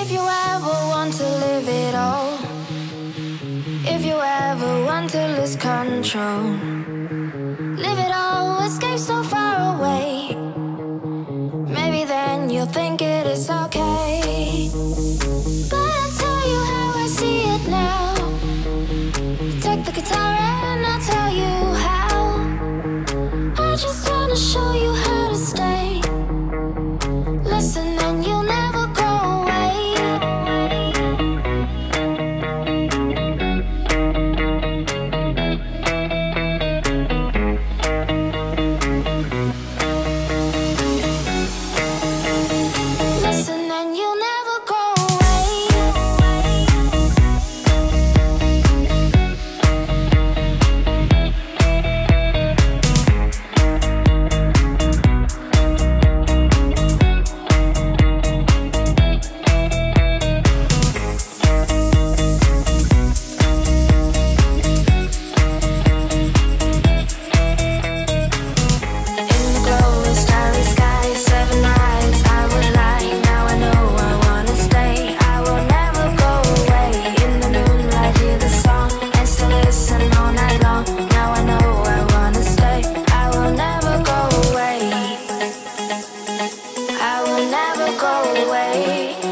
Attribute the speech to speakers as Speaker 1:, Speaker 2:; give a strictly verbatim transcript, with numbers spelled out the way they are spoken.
Speaker 1: If you ever want to live it all, if you ever want to lose control, live it all, escape so far away. Maybe then you'll think it is okay. But I'll tell you how I see it now. Take the guitar and I'll tell you how. I just wanna show you how to stay. Listen and you'll never go away. Listen and you'll never go away. I will never go away.